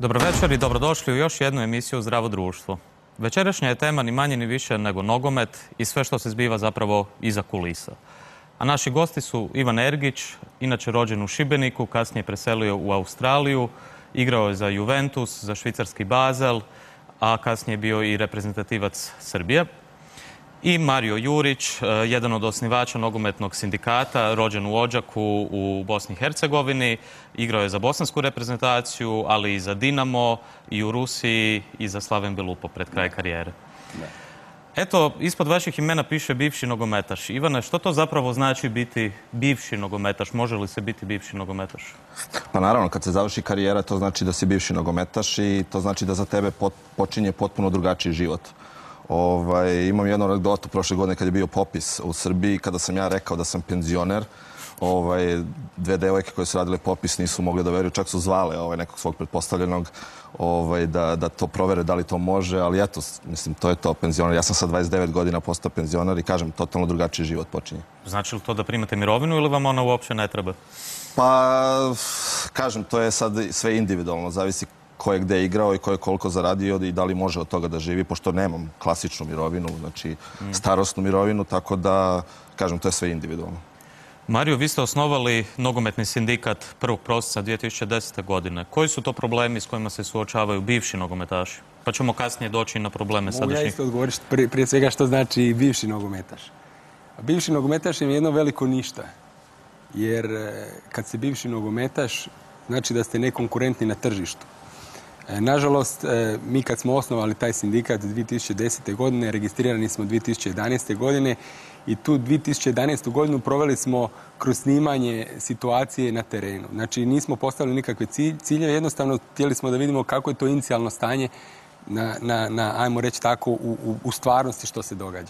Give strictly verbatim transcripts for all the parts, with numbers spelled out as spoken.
Dobro večer i dobrodošli u još jednu emisiju Zdravo društvo. Večerašnja je tema ni manje ni više nego nogomet i sve što se zbiva zapravo iza kulisa. A naši gosti su Ivan Ergić, inače rođen u Šibeniku, kasnije preselio u Australiju, igrao je za Juventus, za švicarski Basel, a kasnije bio i reprezentativac Srbije. I Mario Jurić, jedan od osnivača nogometnog sindikata, rođen u Odžaku u Bosni i Hercegovini. Igrao je za bosansku reprezentaciju, ali i za Dinamo, i u Rusiji, i za Slaven Belupo pred kraj karijere. Eto, ispod vaših imena piše bivši nogometaš. Ivane, što to zapravo znači biti bivši nogometaš? Može li se biti bivši nogometaš? Pa naravno, kad se završi karijera, to znači da si bivši nogometaš i to znači da za tebe počinje potpuno drugačiji život. Ovaj, imam jednu anegdotu prošle godine kad je bio popis u Srbiji, kada sam ja rekao da sam penzioner. Ovaj, dve devojke koje su radile popis nisu mogli da veruju, čak su zvale ovaj, nekog svog pretpostavljenog ovaj, da, da to provere da li to može, ali eto, mislim, to je to, penzioner. Ja sam sa dvadeset devet godina postao penzioner i kažem, totalno drugačiji život počinje. Znači li to da primate mirovinu ili vam ona uopće ne treba? Pa, kažem, to je sad sve individualno, zavisi ko je gde igrao i ko je koliko zaradio i da li može od toga da živi, pošto nemam klasičnu mirovinu, znači starosnu mirovinu, tako da, kažem, to je sve individualno. Mario, vi ste osnovali nogometni sindikat prvog prosinca dvije tisuće desete. godine. Koji su to problemi s kojima se suočavaju bivši nogometaši? Pa ćemo kasnije doći na probleme sadašnjih. Mogu ja isto odgovoriti prije svega što znači bivši nogometaš. Bivši nogometaš je jedno veliko ništa, jer kad se bivši nogometaš, znači da ste nekonkurentni na tržištu. Nažalost, mi kad smo osnovali taj sindikat dvije tisuće desete. godine, registrirani smo dvije tisuće jedanaeste. godine i tu dvije tisuće jedanaestu. godinu proveli smo kroz snimanje situacije na terenu. Znači, nismo postavili nikakve ciljeve, jednostavno htjeli smo da vidimo kako je to inicijalno stanje na, na, na ajmo reći tako, u, u, u stvarnosti što se događa.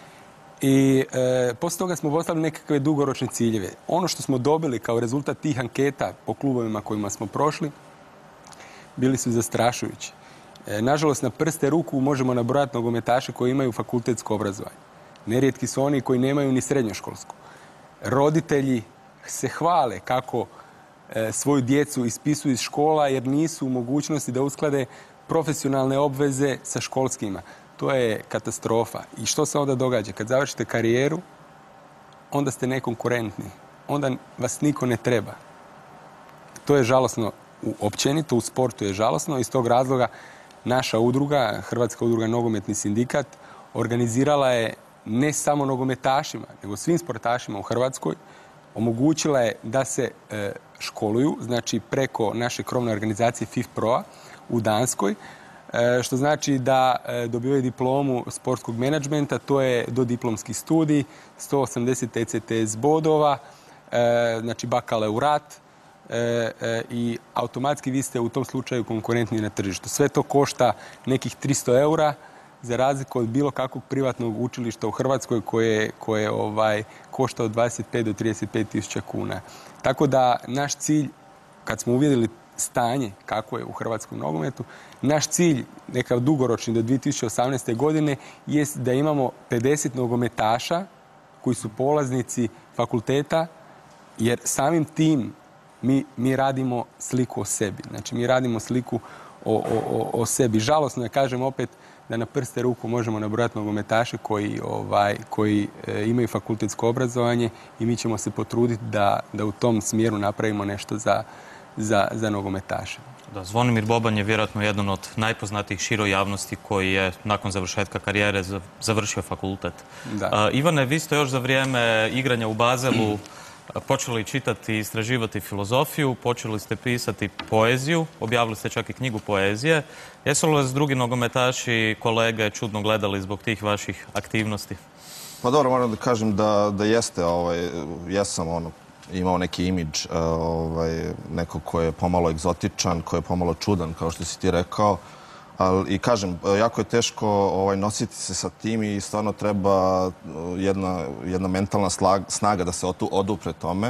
I e, poslije toga smo postavili nekakve dugoročne ciljeve. Ono što smo dobili kao rezultat tih anketa po klubovima kojima smo prošli, bili su zastrašujući. E, nažalost, na prste ruku možemo nabrojati nogometaše koji imaju fakultetsko obrazovanje. Nerijetki su oni koji nemaju ni srednjoškolsko. Roditelji se hvale kako e, svoju djecu ispisuju iz škola jer nisu u mogućnosti da usklade profesionalne obveze sa školskima. To je katastrofa. I što se onda događa? Kad završite karijeru, onda ste nekonkurentni. Onda vas niko ne treba. To je žalosno. Općenito u sportu je žalosno. Iz tog razloga naša udruga, Hrvatska udruga nogometni sindikat, organizirala je ne samo nogometašima, nego svim sportašima u Hrvatskoj, omogućila je da se e, školuju, znači preko naše krovne organizacije F I F Pro-a u Danskoj, e, što znači da e, dobivaju diplomu sportskog menadžmenta, to je dodiplomski studij, sto osamdeset E C T S bodova, e, znači bakalaurat, E, e, i automatski vi ste u tom slučaju konkurentni na tržištu. Sve to košta nekih tristo eura za razliku od bilo kakvog privatnog učilišta u Hrvatskoj koje, koje ovaj, košta od dvadeset pet do trideset pet tisuća kuna. Tako da naš cilj, kad smo uvidjeli stanje kako je u hrvatskom nogometu, naš cilj, nekav dugoročni do dvije tisuće osamnaeste. godine, jest da imamo pedeset nogometaša koji su polaznici fakulteta, jer samim tim Mi, mi radimo sliku o sebi. Znači, mi radimo sliku o, o, o sebi. Žalosno je, kažem opet, da na prste ruku možemo nabrojati nogometaše koji, ovaj, koji e, imaju fakultetsko obrazovanje i mi ćemo se potruditi da, da u tom smjeru napravimo nešto za, za, za nogometaše. Da, Zvonimir Boban je vjerojatno jedan od najpoznatijih široj javnosti koji je nakon završetka karijere završio fakultet. Da. A, Ivane, vi ste još za vrijeme igranja u Baselu počeli čitati i istraživati filozofiju, počeli ste pisati poeziju, objavili ste čak i knjigu poezije. Jesu li vas drugi nogometaši, kolege čudno gledali zbog tih vaših aktivnosti? Pa dobro, moram da kažem da, da jeste, ovaj, jesam ono, imao neki imidž ovaj, nekog ko je pomalo egzotičan, ko je pomalo čudan, kao što si ti rekao. Ali, i kažem, jako je teško ovaj, nositi se sa tim i stvarno treba jedna, jedna mentalna slag, snaga da se otu, odupre tome.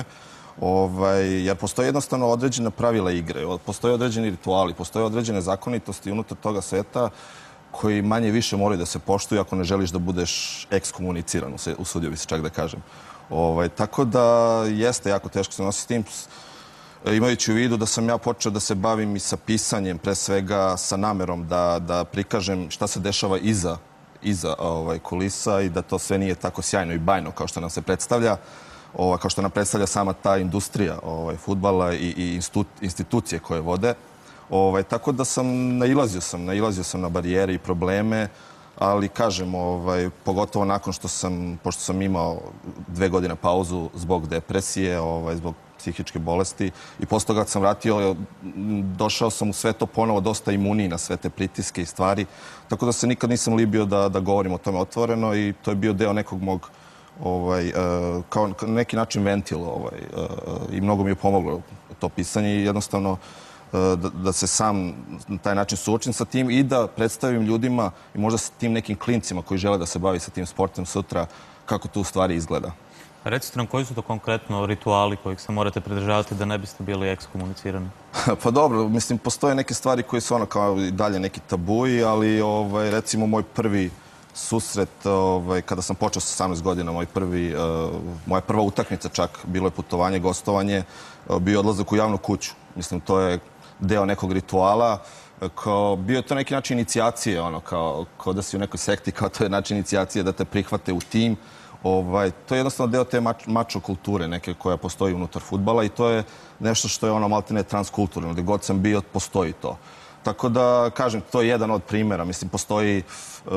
Ovaj, jer postoje jednostavno određene pravila igre, postoje određeni rituali, postoje određene zakonitosti unutar toga sveta koji manje više moraju da se poštuju ako ne želiš da budeš ekskomuniciran, usudio bi se čak da kažem. Ovaj, tako da jeste jako teško se nositi s tim. imajući u vidu da sam ja počeo da se bavim i sa pisanjem, pre svega sa namerom da, da prikažem šta se dešava iza, iza ovaj, kulisa i da to sve nije tako sjajno i bajno kao što nam se predstavlja, ovaj, kao što nam predstavlja sama ta industrija ovaj, fudbala i, i institucije koje vode. Ovaj, tako da sam nailazio sam, nailazio sam na barijere i probleme, ali kažem, ovaj, pogotovo nakon što sam, pošto sam imao dve godine pauzu zbog depresije, ovaj, zbog psihičke bolesti i posle toga kad sam vratio, došao sam u sve to ponovo dosta imuniji na sve te pritiske i stvari, tako da se nikad nisam libio da, da govorim o tome otvoreno i to je bio deo nekog mog, ovaj, kao neki način ventil ovaj, i mnogo mi je pomoglo to pisanje i jednostavno Da, da se sam na taj način suočim sa tim i da predstavim ljudima i možda sa tim nekim klincima koji žele da se bavi sa tim sportom sutra kako to u stvari izgleda. Recite nam koji su to konkretno rituali kojih se morate pridržavati da ne biste bili ekskomunicirani? Pa dobro, mislim, postoje neke stvari koje su ono kao i dalje neki tabuji, ali ovaj, recimo moj prvi susret, ovaj, kada sam počeo sa osamnaest godina, moj prvi, uh, moja prva utakmica čak, bilo je putovanje, gostovanje, uh, bio odlazak u javnu kuću. Mislim, to je deo nekog rituala, kao, bio je to neki način inicijacije, ono, kao, kao da si u nekoj sekti, kao to je način inicijacije da te prihvate u tim. Ovaj, to je jednostavno deo te mač, mačo kulture neke koja postoji unutar fudbala i to je nešto što je ono maltene transkulturno, gde god sam bio, postoji to. Tako da, kažem, to je jedan od primjera. Mislim, postoji uh,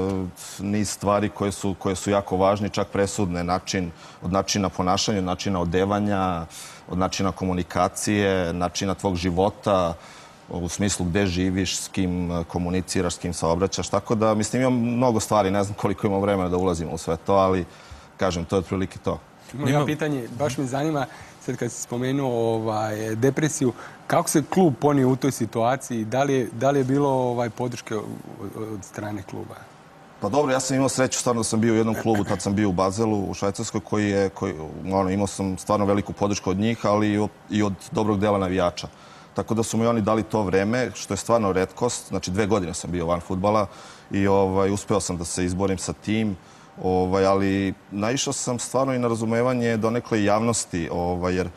niz stvari koje su, koje su jako važni, čak presudne, način, od načina ponašanja, od načina odevanja, od načina komunikacije, načina tvog života, u smislu gde živiš, s kim komuniciraš, s kim saobraćaš. Tako da, mislim, imam mnogo stvari, ne znam koliko imam vremena da ulazim u sve to, ali, kažem, to je otprilike to. Moje pitanje, baš me zanima, sad kad si spomenuo ovaj, depresiju, kako se klub ponio u toj situaciji? Da li je, da li je bilo ovaj, podrške od, od strane kluba? Pa dobro, ja sam imao sreću, stvarno da sam bio u jednom klubu, tad sam bio u Bazelu, u Švajcarskoj, koji je, koji, ono, imao sam stvarno veliku podršku od njih, ali i od, i od dobrog dela navijača. Tako da su mi oni dali to vreme, što je stvarno retkost. Znači, dve godine sam bio van fudbala i ovaj, uspeo sam da se izborim sa tim. Ovaj, ali naišao sam stvarno i na razumevanje donekle javnosti, ovaj, jer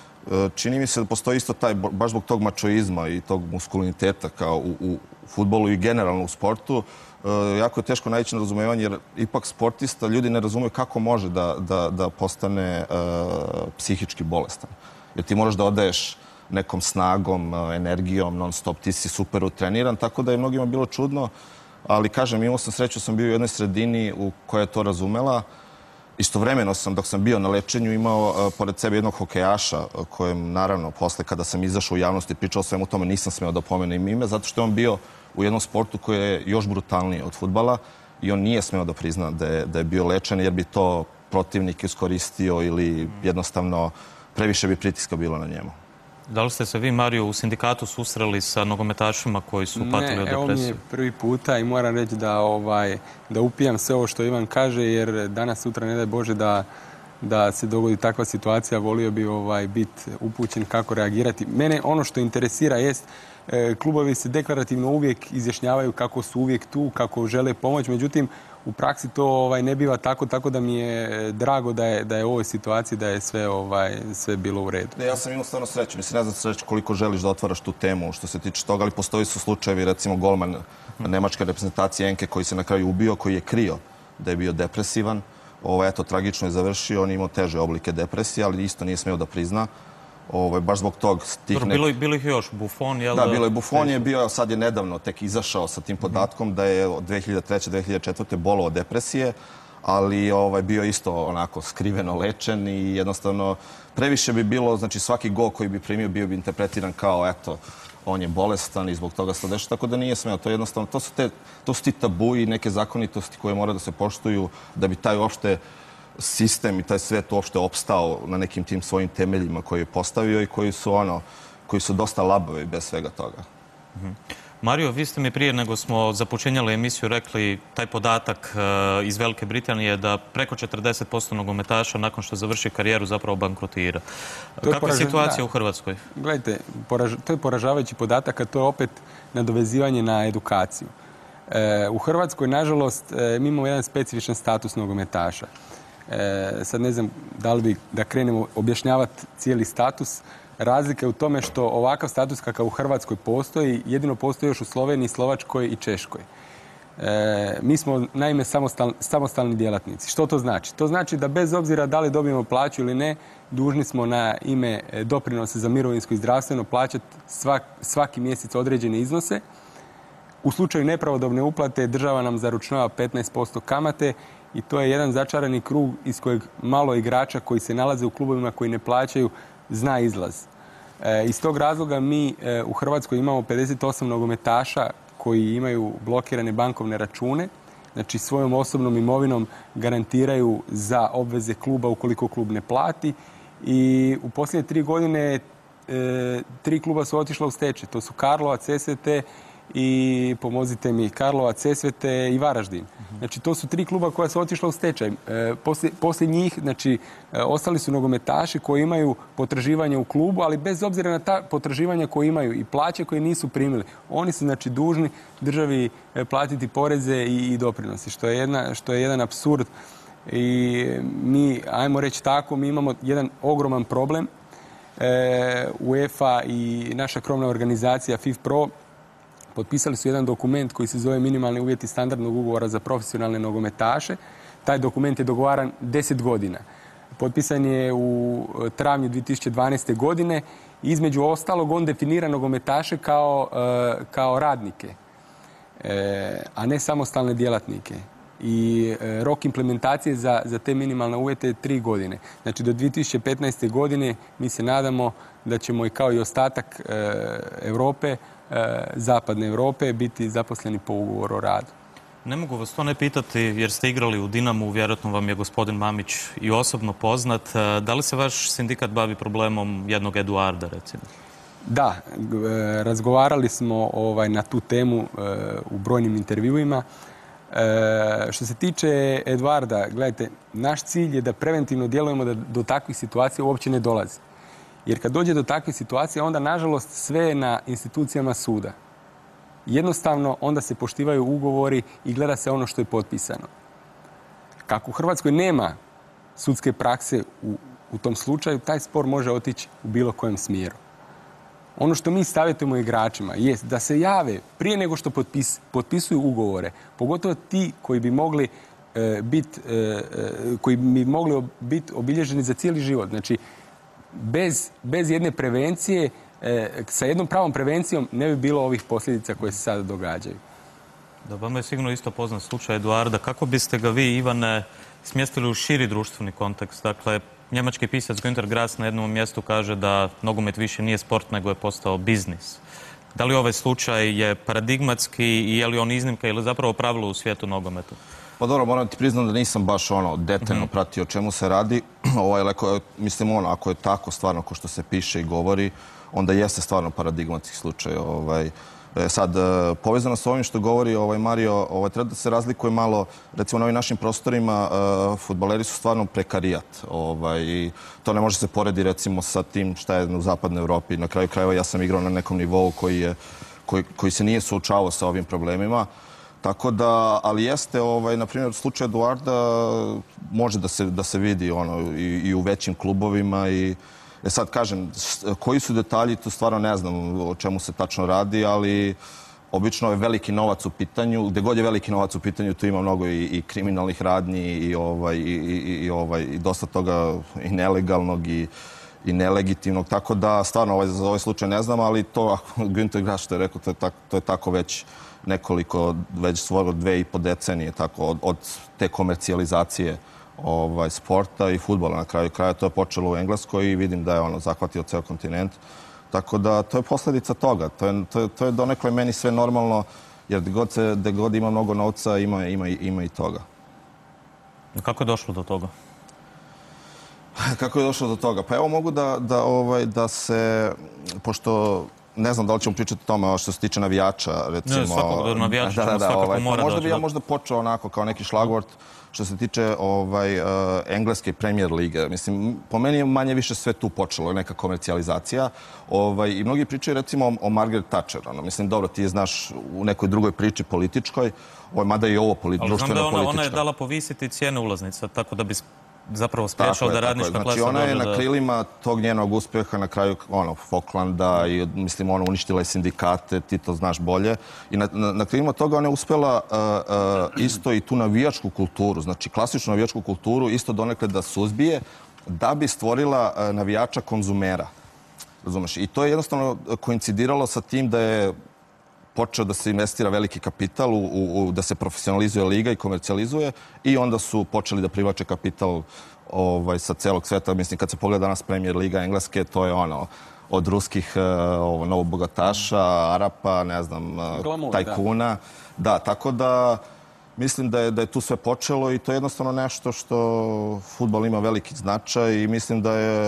čini mi se da postoji isto taj, baš zbog tog mačoizma i tog muskuliniteta kao u, u fudbalu i generalno u sportu, jako je teško naići na razumevanje, jer ipak sportista, ljudi ne razumeju kako može da, da, da postane uh, psihički bolestan. Jer ti moraš da odaješ nekom snagom, energijom, non stop, ti si super utreniran, tako da je mnogima bilo čudno. Ali, kažem, imao sam sreću, sam bio u jednoj sredini u kojoj je to razumela. Istovremeno sam, dok sam bio na lečenju, imao pored sebe jednog hokejaša, kojem, naravno, posle kada sam izašao u javnost i pričao o svemu tome, nisam smeo da pomenem ime, zato što je on bio u jednom sportu koji je još brutalniji od fudbala i on nije smeo da prizna da je, da je bio lečen, jer bi to protivnik iskoristio ili jednostavno previše bi pritiska bilo na njemu. Da li ste se vi, Mario, u sindikatu susreli sa nogometašima koji su patili od depresije? Ne, evo mi je prvi puta i moram reći da, ovaj, da upijam sve ovo što Ivan kaže, jer danas, sutra, ne daj Bože, da, da se dogodi takva situacija, volio bi ovaj, biti upućen kako reagirati. Mene ono što interesira jest, e, klubovi se deklarativno uvijek izjašnjavaju kako su uvijek tu, kako žele pomoć, međutim, u praksi to ovaj, ne biva tako, tako da mi je drago da je, da je u ovoj situaciji da je sve, ovaj, sve bilo u redu. Ne, ja sam imao stvarno sreću. Mislim, ne znam sreću koliko želiš da otvaraš tu temu što se tiče toga, ali postoji su slučajevi, recimo golman nemačke reprezentacije Enke koji se na kraju ubio, koji je krio da je bio depresivan. Ovo, eto, tragično je završio, on je imao teže oblike depresije, ali isto nije smeo da prizna. Ovo, baš zbog tog... Tih Dobro, bilo, bilo ih još, Buffon, jel da? Da, bilo je Buffon, je bio, sad je nedavno tek izašao sa tim podatkom da je od dve hiljade treće do dve hiljade četvrte bolao od depresije, ali ovaj, bio isto onako skriveno lečen i jednostavno previše bi bilo, znači svaki gol koji bi primio bio bi interpretiran kao, eto, on je bolestan i zbog toga se dešava, tako da nije smeo. To je jednostavno, to su, te, to su ti tabuji i neke zakonitosti koje mora da se poštuju da bi taj uopšte sistem i taj svet uopšte opstao na nekim tim svojim temeljima koje je postavio i koji su ono, koji su dosta labavi bez svega toga. Mm-hmm. Mario, vi ste mi prije nego smo započinjali emisiju rekli taj podatak uh, iz Velike Britanije da preko četrdeset posto nogometaša nakon što završi karijeru zapravo bankrotira. Kakva je poraž... situacija da. u Hrvatskoj? Gledajte, poraž... to je poražavajući podatak, a to je opet nadovezivanje na edukaciju. E, u Hrvatskoj, nažalost, e, mi imamo jedan specifičan status nogometaša. E, sad ne znam da li bi da krenemo objašnjavati cijeli status. razlika je u tome što ovakav status kakav u Hrvatskoj postoji, jedino postoji još u Sloveniji, Slovačkoj i Češkoj. E, mi smo naime samostal, samostalni djelatnici. Što to znači? To znači da bez obzira da li dobijemo plaću ili ne, dužni smo na ime doprinose za mirovinsko i zdravstveno plaćati svak, svaki mjesec određene iznose. U slučaju nepravodobne uplate država nam zaručnjava petnaest posto kamate i to je jedan začarani krug iz kojeg malo igrača koji se nalaze u klubovima koji ne plaćaju zna izlaz. E, iz tog razloga mi e, u Hrvatskoj imamo pedeset osam nogometaša koji imaju blokirane bankovne račune, znači svojom osobnom imovinom garantiraju za obveze kluba ukoliko klub ne plati i u posljednje tri godine e, tri kluba su otišla u stečaj. To su Karlovac, Sesvete i, pomozite mi, Karlovac, Sesvete i Varaždin. Znači, to su tri kluba koja su otišla u stečaj. E, poslije, poslije njih, znači, e, ostali su nogometaši koji imaju potraživanje u klubu, ali bez obzira na ta potraživanja koje imaju i plaće koje nisu primili, oni su, znači, dužni državi e, platiti poreze i, i doprinosi, što je, jedna, što je jedan apsurd. I mi, ajmo reći tako, mi imamo jedan ogroman problem. E, UEFA i naša krovna organizacija FIFPro potpisali su jedan dokument koji se zove Minimalni uvjeti standardnog ugovora za profesionalne nogometaše. Taj dokument je dogovaran deset godina. Potpisan je u travnju dvije tisuće dvanaeste. godine. Između ostalog, on definira nogometaše kao, kao radnike, a ne samostalne djelatnike. I rok implementacije za, za te minimalne uvjete je tri godine. Znači, do dvije tisuće petnaeste. godine mi se nadamo da ćemo i kao i ostatak Europe, zapadne Europe, biti zaposleni po ugovoru o radu. Ne mogu vas to ne pitati jer ste igrali u Dinamu, vjerojatno vam je gospodin Mamić i osobno poznat. Da li se vaš sindikat bavi problemom jednog Eduarda, recimo? Da, razgovarali smo ovaj, na tu temu u brojnim intervjuima. E, što se tiče Eduarda, gledajte, naš cilj je da preventivno djelujemo da do takvih situacija uopće ne dolazi. Jer kad dođe do takve situacije, onda, nažalost, sve je na institucijama suda. Jednostavno, onda se poštivaju ugovori i gleda se ono što je potpisano. Kako u Hrvatskoj nema sudske prakse u, u tom slučaju, taj spor može otići u bilo kojem smjeru. Ono što mi savjetujemo igračima je da se jave prije nego što potpis, potpisuju ugovore, pogotovo ti koji bi mogli e, biti e, koji bi mogli biti obilježeni za cijeli život. Znači, bez, bez jedne prevencije, e, sa jednom pravom prevencijom ne bi bilo ovih posljedica koje se sada događaju. Da, vama je sigurno isto poznat slučaj Eduarda. Kako biste ga vi, Ivane, smjestili u širi društveni kontekst? Dakle, njemački pisac Günter Grass na jednom mjestu kaže da nogomet više nije sport, nego je postao biznis. Da li ovaj slučaj je paradigmatski i je li on iznimka ili zapravo pravilo u svijetu nogometa? Pa dobro, moram ti priznam da nisam baš ono detaljno pratio o čemu se radi. Ovaj, leko, mislim, ono, ako je tako stvarno ko što se piše i govori, onda jeste stvarno paradigmatski slučaj. Ovaj, sad, povezano s ovim što govori ovaj Mario, ovaj, treba da se razlikuje malo, recimo na ovim našim prostorima, uh, fudbaleri su stvarno prekarijat. Ovaj, i to ne može se poredi recimo sa tim šta je u zapadnoj Evropi. Na kraju krajeva ja sam igrao na nekom nivou koji, je, koji, koji se nije suočavao sa ovim problemima. Tako da, ali jeste, ovaj, na primjer, slučaj Eduarda može da se, da se vidi ono, i, i u većim klubovima. I, e sad, kažem, koji su detalji, to stvarno ne znam o čemu se tačno radi, ali obično je veliki novac u pitanju. Gde god je veliki novac u pitanju, tu ima mnogo i, i kriminalnih radnji i, ovaj, i, i, i, ovaj, i dosta toga i nelegalnog i, i nelegitimnog. Tako da, stvarno, ovaj, za ovaj slučaj ne znam, ali to, Günter Grass što je rekao, to je, tak, to je tako već nekoliko, već svoro dve i po decenije, tako, od, od te komercijalizacije ovaj, sporta i fudbala na kraju kraja. To je počelo u Engleskoj i vidim da je ono zahvatio ceo kontinent. Tako da, to je posljedica toga. To je, to je, to je donekle meni sve normalno, jer gde god, se, gde god ima mnogo novca, ima, ima, ima i toga. Kako je došlo do toga? Kako je došlo do toga? Pa evo mogu da, da, ovaj, da se, pošto ne znam da li ćemo pričati o tome što se tiče navijača, recimo. Ne, svakog navijača da, da, da, svakako ovaj, mora možda doći. bi ja možda počeo onako kao neki šlagvort što se tiče ovaj, uh, engleske Premier lige. Mislim, po meni je manje više sve tu počelo, neka komercijalizacija. Ovaj, I mnogi pričaju recimo o, o Margaret Thatcher. Ono. Mislim, dobro, ti je znaš u nekoj drugoj priči političkoj, ovaj, mada i ovo politi, društveno politička. Ali znam da ona, ona je dala povisiti cijene ulaznica, tako da bi zapravo spriječilo da radnička klasa dođe. Znači ona je na krilima tog njenog uspjeha na kraju ono, Falklanda i mislim ono uništila je sindikate, ti to znaš bolje. I na, na, na krilima toga ona je uspjela uh, uh, isto i tu navijačku kulturu, znači klasičnu navijačku kulturu isto donekle da suzbije da bi stvorila uh, navijača konzumera. Razumeš? I to je jednostavno koincidiralo sa tim da je počeo da se investira veliki kapital, u, u, da se profesionalizuje liga i komercijalizuje i onda su počeli da privlače kapital ovaj, sa celog sveta. Mislim, kad se pogleda danas Premier Liga Engleske, to je ono, od ruskih ovo, novobogataša, Arapa, ne znam, Glamour, tajkuna. Da. da, tako da mislim da je, da je tu sve počelo i to je jednostavno nešto što fudbal ima veliki značaj i mislim da je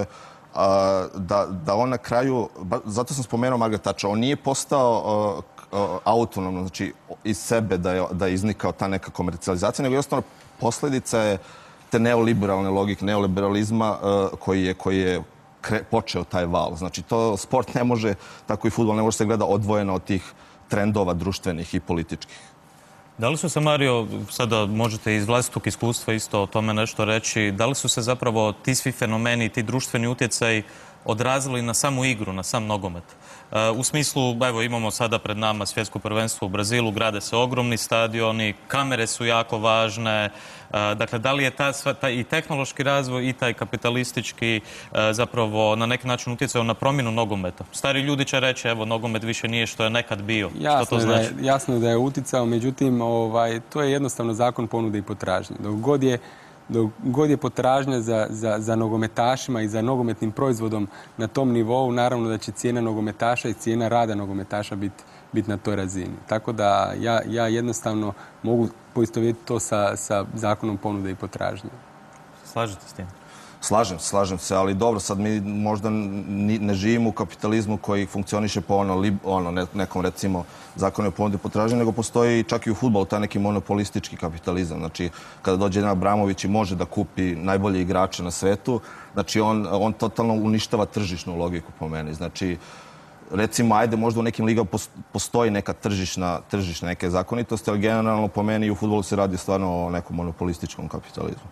a, da, da on na kraju, zato sam spomenuo Margaret Thatcher, on nije postao a, autonomno, znači iz sebe da je, da je iznikao ta neka komercijalizacija, nego jednostavno posljedica je te neoliberalne logike, neoliberalizma uh, koji je, koji je kre, počeo taj val. Znači to sport ne može, tako i fudbal ne može se gleda odvojeno od tih trendova društvenih i političkih. Da li su se, Mario, sada možete iz vlastitog iskustva isto o tome nešto reći, da li su se zapravo ti svi fenomeni, ti društveni utjecaji odrazili na samu igru, na sam nogomet? U smislu, evo imamo sada pred nama svjetsko prvenstvo u Brazilu, grade se ogromni stadioni, kamere su jako važne. Dakle, da li je ta, ta i tehnološki razvoj i taj kapitalistički zapravo na neki način utjecao na promjenu nogometa? Stari ljudi će reći, evo, nogomet više nije što je nekad bio. Jasno, što to znači? Da je, jasno je da je utjecao, međutim, ovaj, to je jednostavno zakon ponude i potražnje. Dok god je Dok god je potražnja za, za, za nogometašima i za nogometnim proizvodom na tom nivou, naravno da će cijena nogometaša i cijena rada nogometaša biti bit na toj razini. Tako da ja, ja jednostavno mogu poistovjetiti to sa, sa zakonom ponude i potražnje. Slažete s tim? Slažem se, slažem se, ali dobro, sad mi možda ne živimo u kapitalizmu koji funkcioniše po ono, ono ne, nekom recimo zakonu o ponudi i potražnji, nego postoji čak i u fudbalu taj neki monopolistički kapitalizam. Znači, kada dođe jedan Abramović i može da kupi najbolje igrače na svetu, znači on, on totalno uništava tržišnu logiku po meni. Znači, recimo, ajde, možda u nekim ligama postoji neka tržišna, tržišna neke zakonitosti, ali generalno po meni u fudbalu se radi stvarno o nekom monopolističkom kapitalizmu.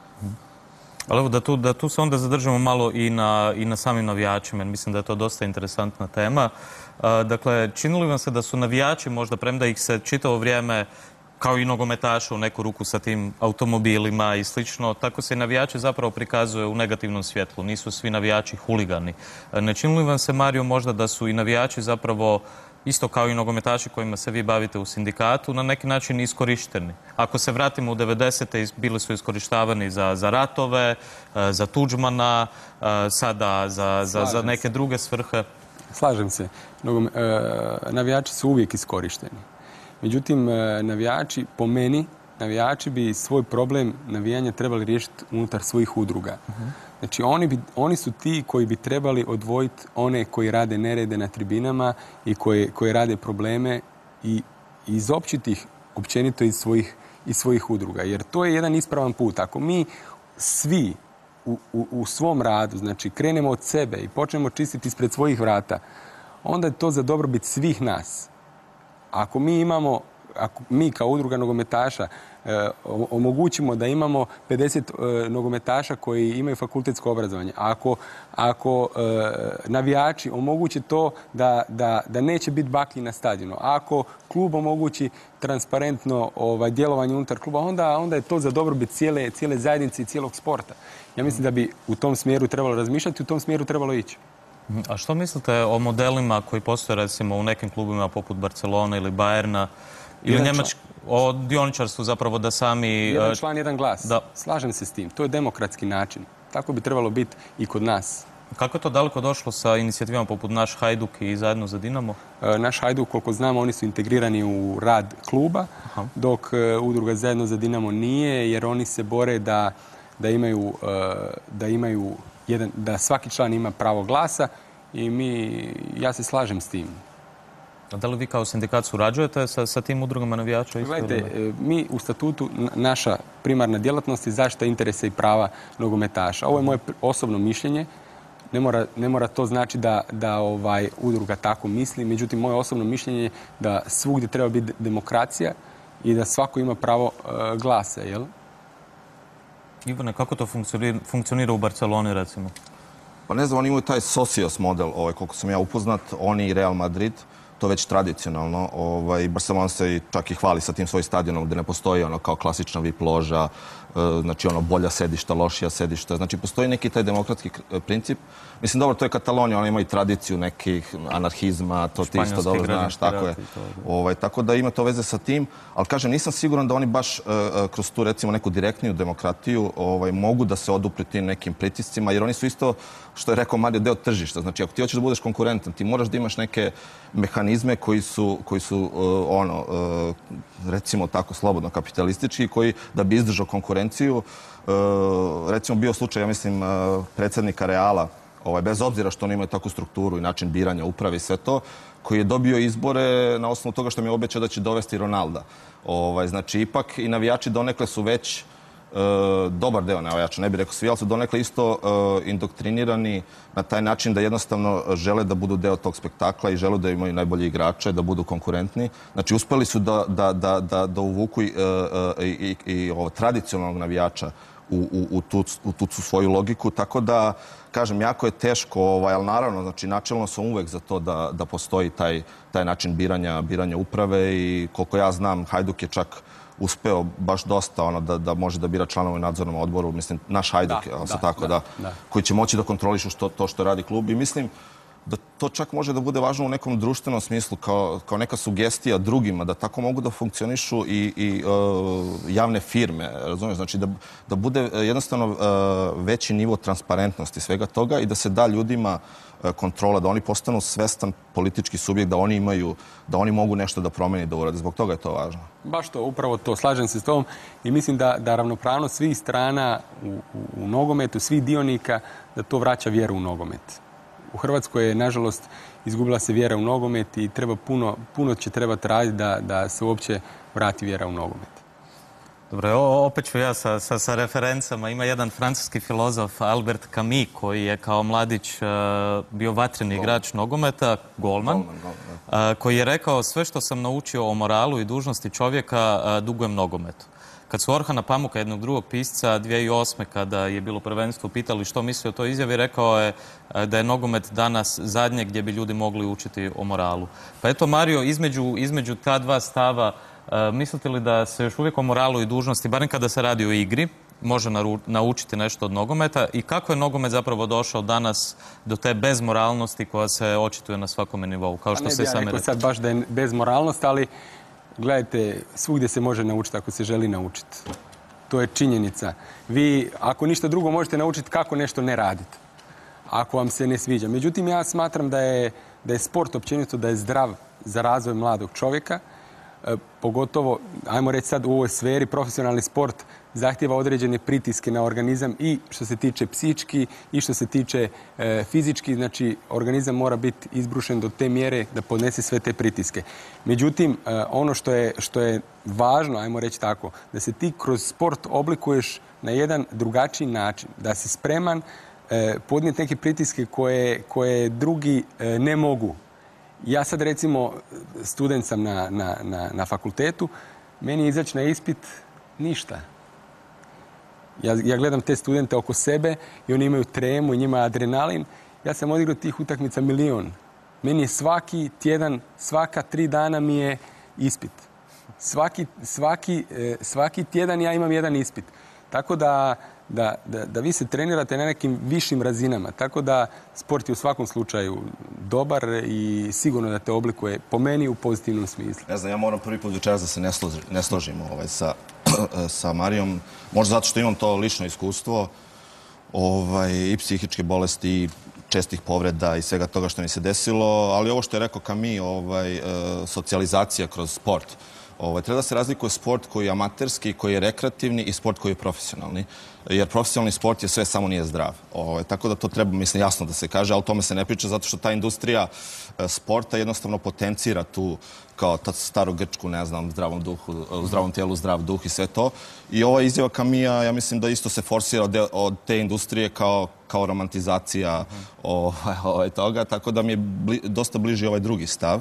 Ali evo, da tu, da tu se onda zadržimo malo i na, i na samim navijačima. Mislim da je to dosta interesantna tema. Dakle, čini li vam se da su navijači možda, premda ih se čitavo vrijeme, kao i nogometaša u neku ruku sa tim automobilima i slično, tako se i navijači zapravo prikazuje u negativnom svjetlu. Nisu svi navijači huligani. Ne čini li vam se, Mario, možda da su i navijači zapravo isto kao i nogometaši kojima se vi bavite u sindikatu, na neki način iskorišteni? Ako se vratimo u devedesete, bili su iskorištavani za, za ratove, za Tuđmana, sada za, za, za neke druge svrhe. Slažem se. Nogom, e, navijači su uvijek iskorišteni. Međutim, e, navijači, po meni, navijači bi svoj problem navijanja trebali riješiti unutar svojih udruga. Uh-huh. Znači, oni, bi, oni su ti koji bi trebali odvojiti one koji rade nerede na tribinama i koji, koji rade probleme i izopćiti ih općenito iz svojih, iz svojih udruga. Jer to je jedan ispravan put. Ako mi svi u, u, u svom radu, znači, krenemo od sebe i počnemo čistiti ispred svojih vrata, onda je to za dobrobit svih nas. Ako mi imamo, ako mi kao udruga nogometaša e, omogućimo da imamo pedeset e, nogometaša koji imaju fakultetsko obrazovanje, ako, ako e, navijači omoguće to da, da, da neće biti baklji na stadionu, ako klub omogući transparentno ovaj, djelovanje unutar kluba, onda, onda je to za dobrobit cijele, cijele zajednice i cijelog sporta. Ja mislim da bi u tom smjeru trebalo razmišljati, u tom smjeru trebalo ići. A što mislite o modelima koji postoje recimo u nekim klubima poput Barcelona ili Bayerna ili Njemački, o dioničarstvu zapravo da sami... Jedan član, jedan glas. Da. Slažem se s tim. To je demokratski način. Tako bi trebalo biti i kod nas. Kako je to daleko došlo sa inicijativama poput Naš Hajduk i Zajedno za Dinamo? E, Naš Hajduk, koliko znamo, oni su integrirani u rad kluba, Aha. dok e, udruga Zajedno za Dinamo nije, jer oni se bore da, da imaju, e, da imaju jedan, da svaki član ima pravo glasa i mi, ja se slažem s tim. A da li vi kao sindikat surađujete sa, sa tim udrugama navijača? Gledajte, mi u statutu, naša primarna djelatnost je zaštita interesa i prava nogometaša. Ovo je moje osobno mišljenje. Ne mora, ne mora to znači da, da ovaj, udruga tako misli. Međutim, moje osobno mišljenje je da svugdje treba biti demokracija i da svako ima pravo uh, glasa, jel? Ivane, kako to funkcionira u Barceloni, recimo? Pa ne znam, oni imaju taj socios model, ovaj, koliko sam ja upoznat, oni i Real Madrid, to već tradicionalno. Ovaj, Barcelona se čak i hvali sa tim svojim stadionom gde ne postoji ono kao klasična V I P loža, znači ono bolja sedišta, lošija sedišta. Znači postoji neki taj demokratski princip. Mislim, dobro, to je Katalonija, ona ima i tradiciju nekih anarhizma, to ti isto dobro znaš, tako je. Ovaj, tako da ima to veze sa tim, ali kažem, nisam siguran da oni baš uh, kroz tu recimo neku direktniju demokratiju ovaj, mogu da se odupre tim nekim pritiscima, jer oni su isto, što je rekao Mario, deo tržišta. Znači, ako ti hoćeš da budeš konkurentan, ti moraš da imaš neke mehanizme koji su, koji su uh, ono, uh, recimo tako slobodno kapitalistički, koji da bi izdržao konkurenciju, uh, recimo bio slučaj, ja mislim, uh, predsjednika Reala, ovaj, bez obzira što oni imaju takvu strukturu i način biranja uprave i sve to, koji je dobio izbore na osnovu toga što mi je obećao da će dovesti Ronalda. Ovaj, znači, ipak i navijači donekle su već e, dobar deo navijača, ne bih rekao svi, ali su donekle isto e, indoktrinirani na taj način da jednostavno žele da budu deo tog spektakla i žele da imaju najbolje igrače, da budu konkurentni. Znači, uspeli su da, da, da, da, da uvuku i, e, i, i, i ovo, tradicionalnog navijača u, u, u, tu, u tu svoju logiku, tako da kažem, jako je teško, ovaj, ali naravno, znači, načelno sam uvek za to da, da postoji taj, taj način biranja, biranja uprave i koliko ja znam, Hajduk je čak uspeo baš dosta ono, da, da može da bira članove u nadzornom odboru, mislim, naš Hajduk, da, da, tako, da, da, da, koji će moći da kontrolišu što, to što radi klub i mislim da to čak može da bude važno u nekom društvenom smislu, kao, kao neka sugestija drugima, da tako mogu da funkcionišu i, i uh, javne firme, razumiješ? Znači da, da bude jednostavno uh, veći nivo transparentnosti svega toga i da se da ljudima uh, kontrola, da oni postanu svestan politički subjekt, da oni imaju, da oni mogu nešto da promeni, da urade. Zbog toga je to važno. Baš to, upravo to, slažem se s tom i mislim da, da ravnopravnost svih strana u, u, u nogometu, svih dionika, da to vraća vjeru u nogomet. U Hrvatskoj je, nažalost, izgubila se vjera u nogomet i treba puno, puno će trebati raditi da, da se uopće vrati vjera u nogomet. Dobro, opet ću ja sa, sa, sa referencama. Ima jedan francuski filozof, Albert Camus, koji je kao mladić uh, bio vatreni igrač nogometa, golman, golman, golman. Uh, koji je rekao sve što sam naučio o moralu i dužnosti čovjeka uh, dugujem nogometu. Kad su Orhana Pamuka, jednog drugog pisca, dvije hiljade osme kada je bilo prvenstvo, pitali što misli o toj izjavi, rekao je da je nogomet danas zadnje gdje bi ljudi mogli učiti o moralu. Pa eto, Mario, između, između ta dva stava, uh, mislite li da se još uvijek o moralu i dužnosti, barem kada se radi o igri, može naru, naučiti nešto od nogometa i kako je nogomet zapravo došao danas do te bezmoralnosti koja se očituje na svakome nivou, kao što se sami rekli? Sad baš da je bezmoralnost, ali gledajte, svugdje se može naučiti ako se želi naučiti. To je činjenica. Vi, ako ništa drugo, možete naučiti kako nešto ne raditi. Ako vam se ne sviđa. Međutim, ja smatram da je, da je sport općenito, da je zdrav za razvoj mladog čovjeka. E, pogotovo, ajmo reći sad, u ovoj sferi, profesionalni sport zahtjeva određene pritiske na organizam i što se tiče psički i što se tiče e, fizički. Znači, organizam mora biti izbrušen do te mjere da podnese sve te pritiske. Međutim, e, ono što je, što je važno, ajmo reći tako, da se ti kroz sport oblikuješ na jedan drugačiji način, da si spreman e, podnijeti neke pritiske koje, koje drugi e, ne mogu. Ja sad, recimo, student sam na, na, na, na fakultetu, meni izaći na ispit ništa. Ja, ja gledam te studente oko sebe i oni imaju tremu i njima je adrenalin. Ja sam odigrao tih utakmica milion. Meni je svaki tjedan, svaka tri dana mi je ispit. Svaki, svaki, svaki tjedan ja imam jedan ispit. Tako da, da, da, da vi se trenirate na nekim višim razinama. Tako da sport je u svakom slučaju dobar i sigurno da te oblikuje, po meni, u pozitivnom smislu. Ne znam, ja moram prvi put večeras da se ne, složi, ne složimo ovaj, sa, sa Marijom. Možda zato što imam to lično iskustvo ovaj, i psihičke bolesti i čestih povreda i svega toga što mi se desilo. Ali ovo što je rekao Camus, ovaj, socijalizacija kroz sport. Ovaj, treba da se razlikuje sport koji je amaterski, koji je rekreativni i sport koji je profesionalni. Jer profesionalni sport je sve, samo nije zdrav. Ovaj, tako da to treba, mislim, jasno da se kaže, ali o tome se ne priča zato što ta industrija e, sporta jednostavno potencira tu kao ta staru Grčku, ne znam, zdravom duhu, u zdravom tijelu, zdrav duh i sve to. I ova izjava Camija, ja mislim da isto se forsira od, od te industrije kao, kao romantizacija ovaj, ovaj, toga, tako da mi je bli, dosta bliži ovaj drugi stav.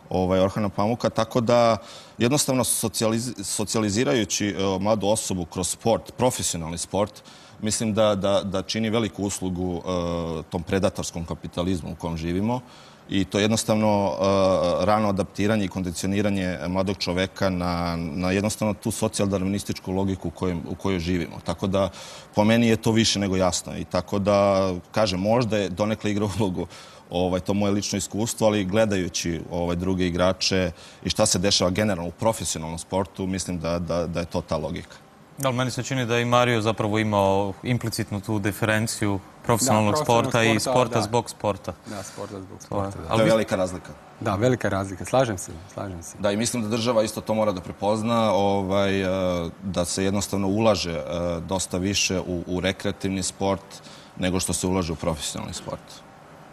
ovaj, Orhana Pamuka, tako da jednostavno socijaliz, socijalizirajući uh, mladu osobu kroz sport, profesionalni sport, mislim da, da, da čini veliku uslugu uh, tom predatorskom kapitalizmu u kojem živimo i to jednostavno uh, rano adaptiranje i kondicioniranje mladog čoveka na, na jednostavno tu socijaldarvinističku logiku u kojoj, u kojoj živimo. Tako da po meni je to više nego jasno i tako da, kažem, možda je donekle igra ulogu ovaj, to moje lično iskustvo, ali gledajući ovaj, druge igrače i šta se dešava generalno u profesionalnom sportu, mislim da, da, da je to ta logika. Da, ali meni se čini da je i Mario zapravo imao implicitnu tu diferenciju profesionalnog da, sporta, sporta i sporta da. zbog sporta. Da, sporta zbog sporta. Da. To je velika razlika. Da, velika razlika. Slažem se, slažem se. Da, i mislim da država isto to mora da prepozna, ovaj, da se jednostavno ulaže dosta više u, u rekreativni sport nego što se ulaže u profesionalni sport.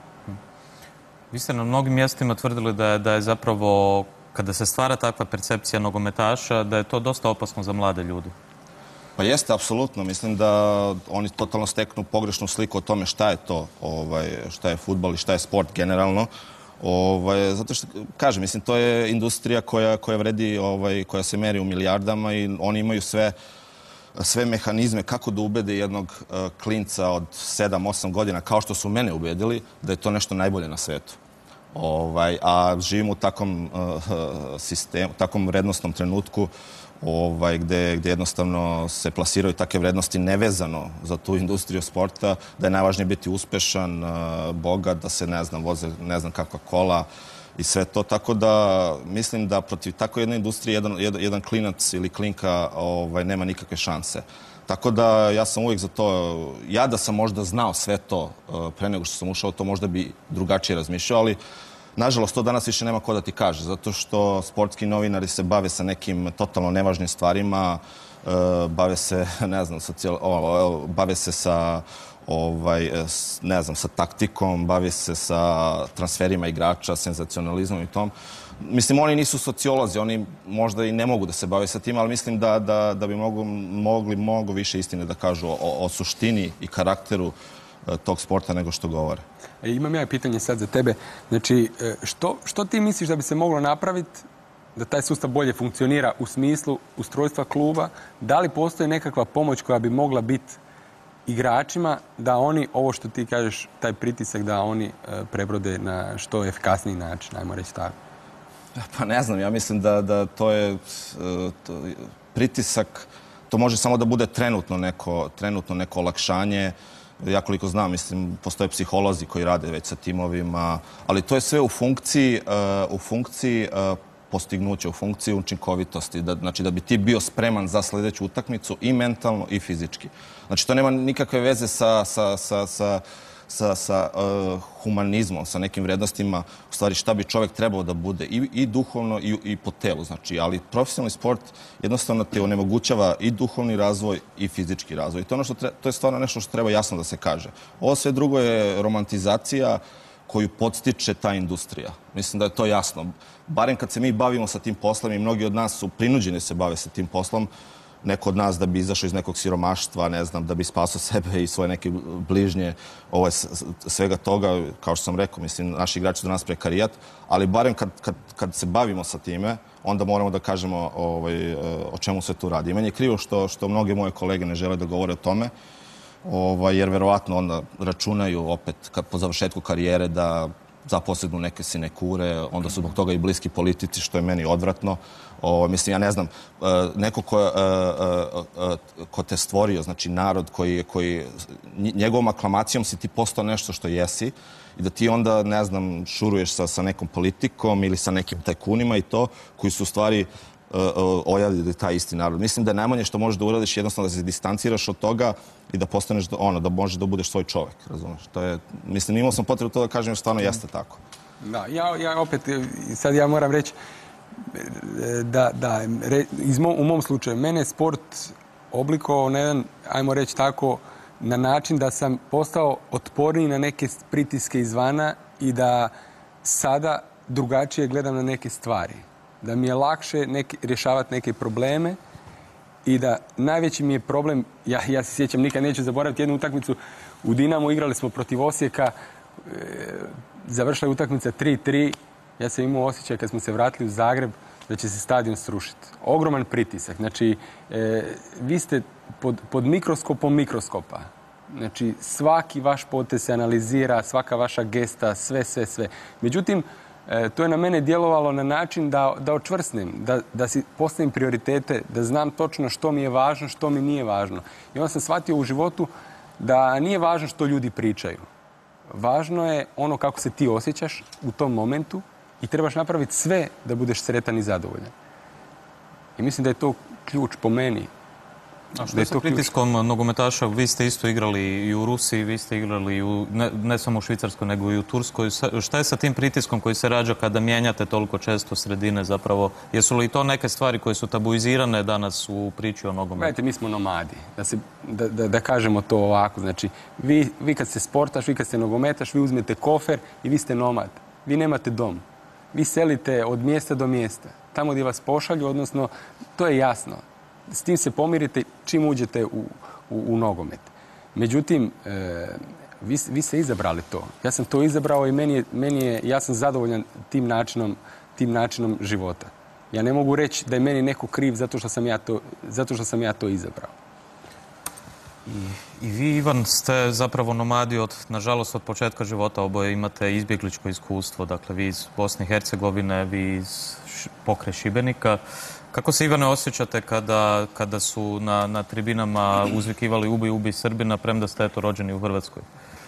Vi ste na mnogim mjestima tvrdili da je, da je zapravo, kada se stvara takva percepcija nogometaša, da je to dosta opasno za mlade ljude. Pa jeste, apsolutno. Mislim da oni totalno steknu pogrešnu sliku o tome šta je to, ovaj, šta je fudbal i šta je sport generalno. Ovaj, zato što, kažem, mislim, to je industrija koja, koja vredi, ovaj, koja se meri u milijardama i oni imaju sve, sve mehanizme kako da ubede jednog uh, klinca od sedam osam godina, kao što su mene ubedili, da je to nešto najbolje na svetu. Ovaj, a živimo u takvom uh, sistemu, takvom vrednostnom trenutku ovaj, gde, gde jednostavno se plasiraju takve vrednosti nevezano za tu industriju sporta, da je najvažnije biti uspešan, uh, bogat, da se, ne znam, voze ne znam kakva kola i sve to. Tako da mislim da protiv tako jedne industrije jedan, jedan, jedan klinac ili klinka ovaj, nema nikakve šanse. Tako da ja sam uvijek za to, ja da sam možda znao sve to pre nego što sam ušao, to možda bi drugačije razmišljao, ali nažalost to danas više nema ko da ti kaže, zato što sportski novinari se bave sa nekim totalno nevažnim stvarima, bave se, ne znam, socijal, bave se sa ovaj, ne znam, sa taktikom, bavi se sa transferima igrača, senzacionalizmom i tom. Mislim, oni nisu sociolozi, oni možda i ne mogu da se bave sa tim, ali mislim da, da, da bi mogu, mogli mnogo više istine da kažu o, o suštini i karakteru tog sporta nego što govore. E, imam ja pitanje sad za tebe. Znači, što, što ti misliš da bi se moglo napraviti da taj sustav bolje funkcionira u smislu ustrojstva kluba? Da li postoji nekakva pomoć koja bi mogla biti igračima da oni, ovo što ti kažeš, taj pritisak da oni e, prebrode na što efikasniji način, ajmo reći tako? Pa ne znam, ja mislim da, da to je to, pritisak, to može samo da bude trenutno neko, trenutno neko olakšanje. Ja koliko znam, mislim, postoje psiholozi koji rade već sa timovima, ali to je sve u funkciji, uh, u funkciji uh, postignuća, u funkciji učinkovitosti. Da, znači da bi ti bio spreman za sljedeću utakmicu i mentalno i fizički. Znači to nema nikakve veze sa, sa, sa, sa, sa, sa uh, humanizmom, sa nekim vrednostima, u stvari šta bi čovjek trebao da bude i, i duhovno i, i po telu. Znači, ali profesionalni sport jednostavno te onemogućava i duhovni razvoj i fizički razvoj. I to, ono što treba, to je stvarno nešto što treba jasno da se kaže. Ovo sve drugo je romantizacija koju podstiče ta industrija. Mislim da je to jasno. Barem kad se mi bavimo sa tim poslom i mnogi od nas su prinuđeni se bave sa tim poslom, neko od nas da bi izašao iz nekog siromaštva, ne znam, da bi spasao sebe i svoje neke bližnje, ovo je svega toga, kao što sam rekao, mislim, naši igrači do nas prekarijat, ali barem kad, kad, kad se bavimo sa time, onda moramo da kažemo ovaj, o čemu se tu radi. I meni je krivo što, što mnoge moje kolege ne žele da govore o tome, ovaj, jer verovatno onda računaju opet kad, po završetku karijere da zaposjednu neke sinekure, onda su zbog toga i bliski politici, što je meni odvratno. O, mislim, ja ne znam, neko ko, ko te stvorio, znači narod koji, koji njegovom aklamacijom si ti postao nešto što jesi i da ti onda, ne znam, šuruješ sa, sa nekom politikom ili sa nekim tajkunima i to, koji su u stvari ojavili taj isti narod. Mislim da je najmanje što možeš da uradiš jednostavno da se distanciraš od toga i da postaneš ono, da možeš da budeš svoj čovjek, razumeš? To je, mislim, imao sam potrebu to da kažem, jer stvarno jeste tako. Da, ja, ja opet, sad ja moram reći da, da re, iz mo, u mom slučaju, mene sport oblikovao na jedan, ajmo reći tako, na način da sam postao otporniji na neke pritiske izvana i da sada drugačije gledam na neke stvari. Da mi je lakše neki, rješavati neke probleme i da najveći mi je problem, ja, ja se sjećam, nikad neću zaboraviti jednu utakmicu u Dinamu, igrali smo protiv Osijeka, e, završila je utakmica tri tri ja sam imao osjećaj kad smo se vratili u Zagreb da će se stadion srušiti. Ogroman pritisak. Znači, e, vi ste pod, pod mikroskopom mikroskopa. Znači, svaki vaš potez se analizira, svaka vaša gesta, sve, sve, sve. Međutim, e, to je na mene djelovalo na način da, da očvrsnem, da, da si postavim prioritete, da znam točno što mi je važno, što mi nije važno. I onda sam shvatio u životu da nije važno što ljudi pričaju. Važno je ono kako se ti osjećaš u tom momentu i trebaš napraviti sve da budeš sretan i zadovoljan. I mislim da je to ključ po meni. A što je sa pritiskom nogometaša? Vi ste isto igrali i u Rusiji, vi ste igrali i u, ne, ne samo u Švicarskoj, nego i u Turskoj. Šta je sa tim pritiskom koji se rađa kada mijenjate toliko često sredine zapravo? Jesu li to neke stvari koje su tabuizirane danas u priči o nogometu? Gledajte, mi smo nomadi. Da, se, da, da, da kažemo to ovako. Znači, vi, vi kad ste sportaš, vi kad ste nogometaš, vi uzmete kofer i vi ste nomad. Vi nemate dom. Vi selite od mjesta do mjesta. Tamo gdje vas pošalju, odnosno, to je jasno. S tim se pomirite čim uđete u, u, u nogomet. Međutim, e, vi, vi ste izabrali to. Ja sam to izabrao i meni je, meni je, ja sam zadovoljan tim načinom, tim načinom života. Ja ne mogu reći da je meni neko kriv zato što sam ja to, zato što sam ja to izabrao. I, I vi, Ivan, ste zapravo nomadi od, nažalost, od početka života. Oboje imate izbjegličko iskustvo. Dakle, vi iz Bosne i Hercegovine, vi iz pokraj Šibenika. Kako se, Ivane, osjećate kada, kada su na, na tribinama uzvikivali ubi, ubi Srbina, premda ste eto rođeni u Hrvatskoj?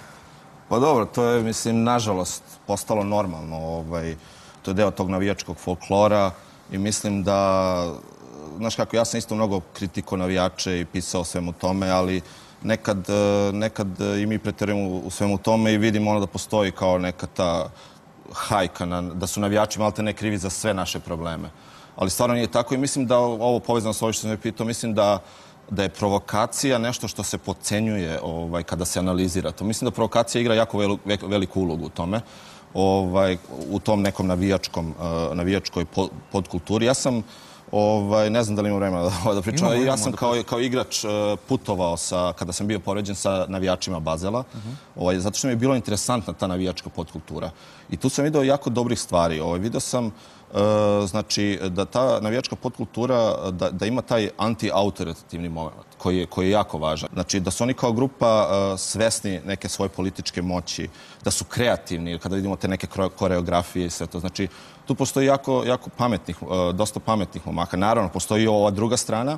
Pa dobro, to je, mislim, nažalost, postalo normalno. Ovaj, to je deo tog navijačkog folklora i mislim da, znaš kako, ja sam isto mnogo kritiko navijače i pisao svemu tome, ali nekad, nekad i mi preterujemo u svemu tome i vidimo ono da postoji kao neka ta hajka, na, da su navijači malte ne krivi za sve naše probleme. Ali stvarno nije tako i mislim da ovo povezano s ovo što sam me pitao, mislim da, da je provokacija nešto što se podcenjuje ovaj, kada se analizira to. Mislim da provokacija igra jako velu, veliku ulogu u tome, ovaj, u tom nekom navijačkom, uh, navijačkoj podkulturi. Ja sam, ovaj, ne znam da li imam vremena da, da pričam, imamo, ja sam kao, kao igrač uh, putovao sa, kada sam bio poređen sa navijačima Bazela, uh-huh. ovaj, zato što mi je bilo interesantna ta navijačka podkultura. I tu sam vidio jako dobrih stvari. Ovaj, vidio sam Uh, znači da ta navijačka podkultura da, da ima taj anti-autoritativni moment koji je, koji je jako važan. Znači da su oni kao grupa uh, svesni neke svoje političke moći, da su kreativni kada vidimo te neke koreografije i sve to. Znači tu postoji jako, jako pametnih, uh, dosta pametnih momaka. Naravno, postoji i ova druga strana.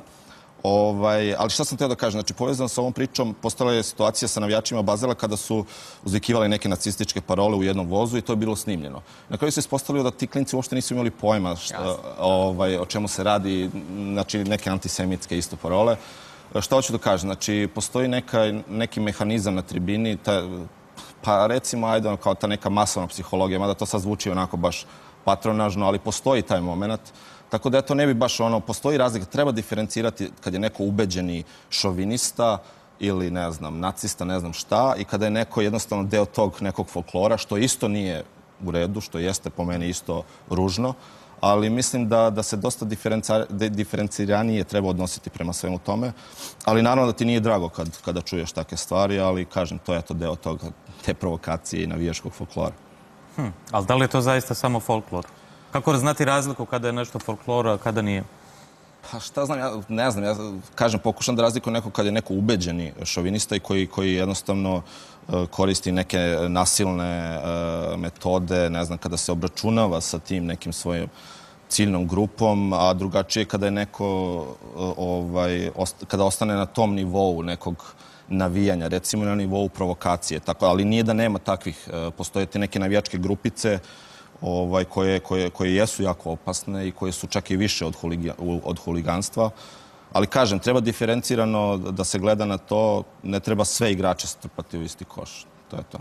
Ovaj, ali šta sam teo da kažem? Znači, povezano sa ovom pričom, postala je situacija sa navijačima Bazela kada su uzvikivali neke nacističke parole u jednom vozu i to je bilo snimljeno. Na kraju se ispostavilo da ti klinci uopšte nisu imali pojma šta, ovaj, o čemu se radi, znači neke antisemitske isto parole. Šta hoću da kažem? Znači, postoji neka, neki mehanizam na tribini, ta, pa recimo, ajde, kao ta neka masovna psihologija, mada to sad zvuči onako baš patronažno, ali postoji taj moment. Tako da to ne bi baš ono, postoji razlika, treba diferencirati kad je neko ubeđeni šovinista ili, ne znam, nacista, ne znam šta, i kada je neko jednostavno deo tog nekog folklora, što isto nije u redu, što jeste po meni isto ružno, ali mislim da, da se dosta diferenciranije treba odnositi prema svemu tome. Ali naravno da ti nije drago kad, kada čuješ takve stvari, ali kažem, to je to deo toga, te provokacije i navijačkog folklora. Hm, ali da li je to zaista samo folklor? Kako znati razliku kada je nešto folklora, a kada nije? Pa šta znam, ja ne znam, ja kažem, pokušam da razlikujem neko kad je neko ubeđeni šovinista i koji, koji jednostavno uh, koristi neke nasilne uh, metode, ne znam, kada se obračunava sa tim nekim svojim ciljnom grupom, a drugačije kada je neko, uh, ovaj, ost, kada ostane na tom nivou nekog navijanja, recimo na nivou provokacije, tako, ali nije da nema takvih, uh, postoje te neke navijačke grupice Ovaj, koje, koje, koje jesu jako opasne i koje su čak i više od, huliga, od huliganstva. Ali kažem, treba diferencirano da se gleda na to, ne treba sve igrače strpati u isti koš. To je to.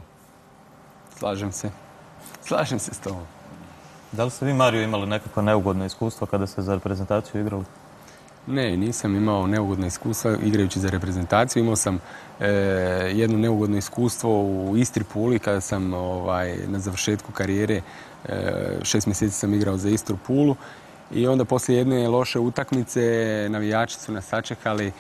Slažem se. Slažem se s tobom. Da li ste vi, Mario, imali nekakva neugodna iskustva kada ste za reprezentaciju igrali? Ne, nisam imao neugodna iskustva igrajući za reprezentaciju. Imao sam e, jedno neugodno iskustvo u Istri Puli kada sam ovaj, na završetku karijere e, šest mjeseci sam igrao za Istru Pulu i onda poslije jedne loše utakmice navijači su nas sačekali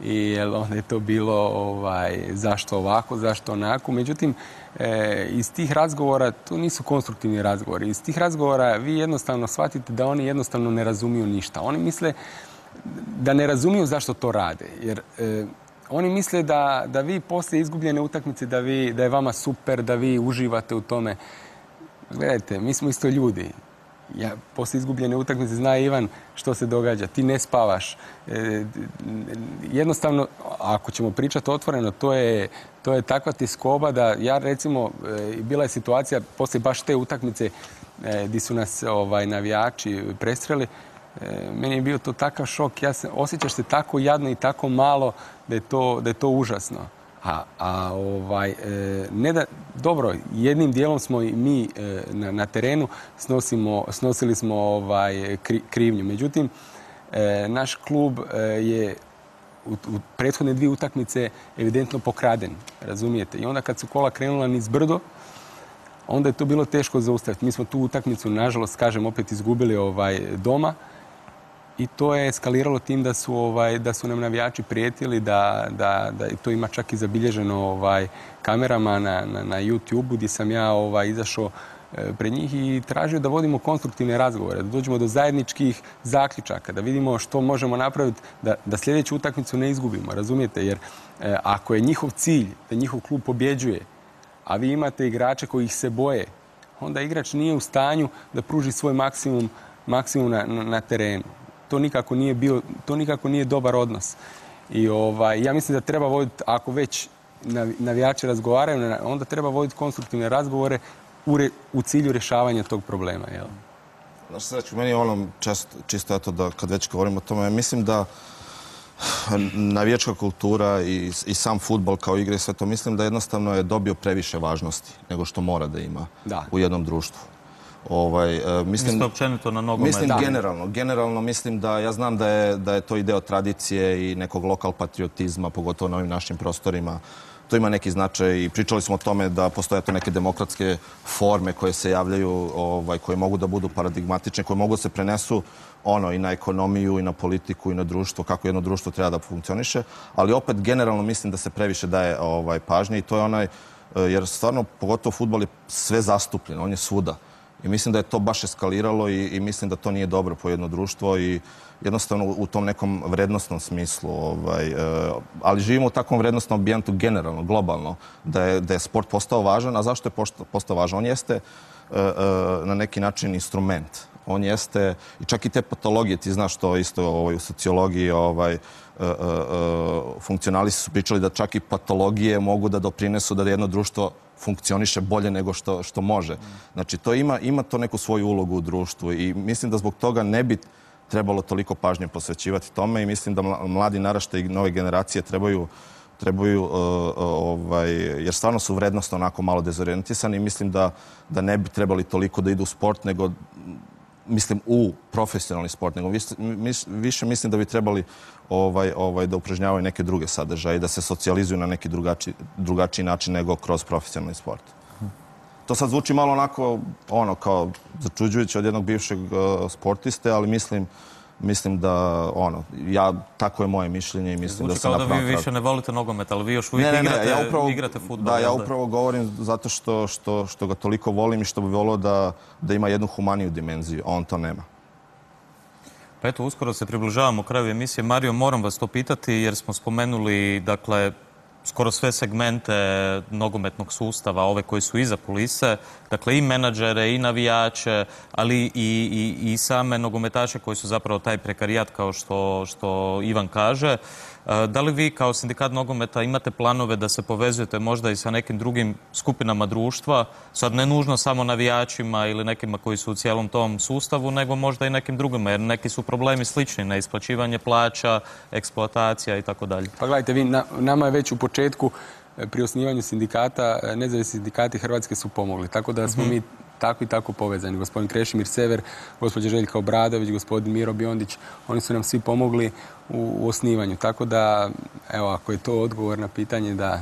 i onda je to bilo ovaj, zašto ovako, zašto onako. Međutim, e, iz tih razgovora, to nisu konstruktivni razgovori, iz tih razgovora vi jednostavno shvatite da oni jednostavno ne razumiju ništa. Oni misle da ne razumiju zašto to rade, jer e, oni misle da, da vi poslije izgubljene utakmice, da, vi, da je vama super, da vi uživate u tome. Gledajte, mi smo isto ljudi. Ja, poslije izgubljene utakmice zna Ivan što se događa. Ti ne spavaš. E, jednostavno, ako ćemo pričati otvoreno, to je, to je takva tiskoba da ja recimo, e, bila je situacija poslije baš te utakmice e, gdje su nas ovaj, navijači prestreli. E, meni je bio to takav šok. Ja se, osjećaš se tako jadno i tako malo da je to, da je to užasno. A, a ovaj, e, ne da, dobro, jednim dijelom smo i mi e, na, na terenu snosimo, snosili smo ovaj, kri, krivnju. Međutim, e, naš klub e, je u, u prethodne dvije utakmice evidentno pokraden, razumijete? I onda kad su kola krenula niz brdo, onda je to bilo teško zaustaviti. Mi smo tu utakmicu, nažalost, kažem, opet izgubili ovaj, doma. I to je eskaliralo tim da su, ovaj, da su nam navijači prijetili, da, da, da to ima čak i zabilježeno ovaj, kamerama na, na, na YouTube-u gdje sam ja ovaj, izašao e, pred njih i tražio da vodimo konstruktivne razgovore, da dođemo do zajedničkih zaključaka, da vidimo što možemo napraviti, da, da sljedeću utakmicu ne izgubimo, razumijete? Jer e, ako je njihov cilj da njihov klub pobjeđuje, a vi imate igrače koji ih se boje, onda igrač nije u stanju da pruži svoj maksimum, maksimum na, na, na terenu. To nikako nije bio, to nikako nije dobar odnos. I ovaj, ja mislim da treba voditi, ako već navijači razgovaraju, onda treba voditi konstruktivne razgovore u, re, u cilju rješavanja tog problema. Jel? Znaš, Srećko, meni je ono često, čisto eto da kad već govorimo o tome, mislim da navijačka kultura i, i sam fudbal kao igra i sve to, mislim da jednostavno je dobio previše važnosti nego što mora da ima da. u jednom društvu. Ovaj, uh, mislim, Mislim općenito na nogomet. Mislim da. generalno. Generalno mislim da, ja znam da je, da je to i deo tradicije i nekog lokal patriotizma, pogotovo na ovim našim prostorima. To ima neki značaj i pričali smo o tome da postoje to neke demokratske forme koje se javljaju, ovaj, koje mogu da budu paradigmatične, koje mogu da se prenesu ono i na ekonomiju i na politiku i na društvo, kako jedno društvo treba da funkcioniše, ali opet generalno mislim da se previše daje ovaj, pažnje i to je onaj, jer stvarno pogotovo fudbal je sve zastupljen, on je svuda. I mislim da je to baš eskaliralo i, i mislim da to nije dobro po jedno društvo i jednostavno u tom nekom vrednostnom smislu. Ovaj, e, ali živimo u takvom vrednostnom ambijentu generalno, globalno, da je, da je sport postao važan. A zašto je postao važan? On jeste e, e, na neki način instrument. On jeste, i čak i te patologije, ti znaš to isto ovaj, u sociologiji, ovaj, e, e, funkcionalisti su pričali da čak i patologije mogu da doprinesu da jedno društvo funkcioniše bolje nego što, što može. Znači, to ima, ima to neku svoju ulogu u društvu i mislim da zbog toga ne bi trebalo toliko pažnje posvećivati tome i mislim da mladi naraštaj i nove generacije trebaju, trebaju uh, ovaj, jer stvarno su vrednostno onako malo dezorijentisani i mislim da, da ne bi trebali toliko da idu u sport, nego mislim u profesionalni sport, nego više, više mislim da bi trebali ovaj, ovaj, da upražnjavaju neke druge sadržaje i da se socijalizuju na neki drugačiji, drugačiji način nego kroz profesionalni sport. To sad zvuči malo onako, ono, kao začuđujuće od jednog bivšeg uh, sportiste, ali mislim, mislim da, ono, ja, tako je moje mišljenje i mislim zvuči da sam kao na da vi više ne volite nogomet, ali vi još uvijek ne, ne, igrate, ne, ja upravo, igrate fudbal. Da, ja upravo govorim zato što, što, što ga toliko volim i što bi volio da, da ima jednu humaniju dimenziju, a on to nema. Pa eto, uskoro se približavamo kraju emisije. Mario, moram vas to pitati jer smo spomenuli, dakle, skoro sve segmente nogometnog sustava, ove koji su iza kulise, dakle i menadžere, i navijače, ali i, i, i same nogometaše koji su zapravo taj prekarijat, kao što, što Ivan kaže. Da li vi kao sindikat nogometa imate planove da se povezujete možda i sa nekim drugim skupinama društva, sad ne nužno samo navijačima ili nekima koji su u cijelom tom sustavu, nego možda i nekim drugima, jer neki su problemi slični, neisplaćivanje plaća, eksploatacija i tako dalje. Pa gledajte, vi, na, nama je već u početku pri osnivanju sindikata, nezavisni sindikati Hrvatske su pomogli, tako da smo mm-hmm. mi tako i tako povezani. Gospodin Krešimir Sever, gospođa Željka Obradović, gospodin Miro Biondić, oni su nam svi pomogli u, u osnivanju. Tako da, evo, ako je to odgovor na pitanje, da...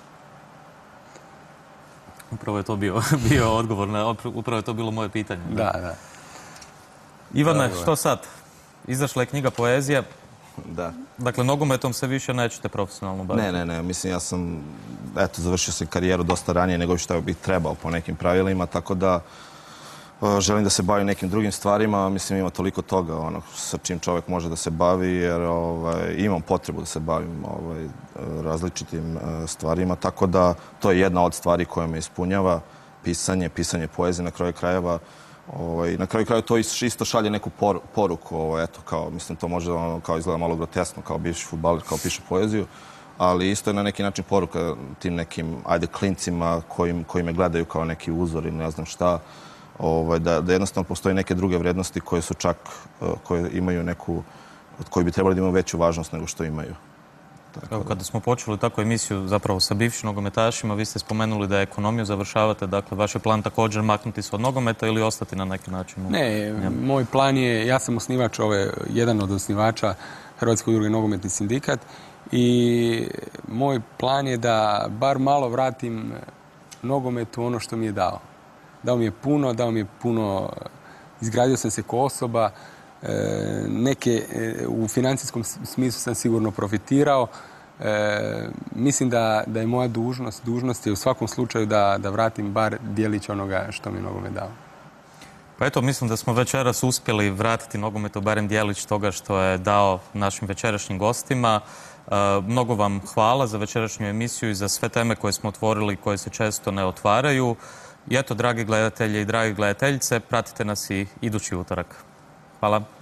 Upravo je to bio, bio odgovor, na, upravo je to bilo moje pitanje. Da, da. Ivane, što sad? Izašla je knjiga Poezija. Da. Dakle, nogometom se više nećete profesionalno baviti? Ne, ne, ne. Mislim, ja sam, eto, završio sam karijeru dosta ranije nego što bih trebao po nekim pravilima, tako da želim da se bavim nekim drugim stvarima. Mislim, ima toliko toga ono, sa čim čovjek može da se bavi, jer ovaj, imam potrebu da se bavim ovaj, različitim uh, stvarima, tako da to je jedna od stvari koja me ispunjava. Pisanje, pisanje poezije na kraju krajeva. Ovaj, na kraju krajeva to isto šalje neku por, poruku. Ovaj, eto, kao, mislim, to može ono, kao izgleda malo grotesno, kao bivši fudbaler, kao piše poeziju, ali isto je na neki način poruka tim nekim, ajde, klincima koji, koji me gledaju kao neki uzor i ne znam šta. Ovaj, da, da jednostavno postoji neke druge vrednosti koje su čak, koje imaju neku, koji bi trebali da imaju veću važnost nego što imaju. Tako Evo, kada smo počeli takvu emisiju zapravo sa bivšim nogometašima, vi ste spomenuli da ekonomiju završavate, dakle, vaš je plan također maknuti se od nogometa ili ostati na neki način? Ne, moj plan je, ja sam osnivač ove, jedan od osnivača Hrvatske udruge nogometni sindikat i moj plan je da bar malo vratim nogometu ono što mi je dao. Dao mi je puno, dao mi je puno, izgradio sam se ko osoba, neke, u financijskom smislu sam sigurno profitirao. E, mislim da, da je moja dužnost, dužnost je u svakom slučaju da, da vratim bar dijelić onoga što mi nogomet dao. Pa eto, mislim da smo večeras uspjeli vratiti nogometu barem dijelić toga što je dao našim večerašnjim gostima. E, mnogo vam hvala za večerašnju emisiju i za sve teme koje smo otvorili, koje se često ne otvaraju. I eto, dragi gledatelji i dragi gledateljice, pratite nas i idući utorak. Hvala.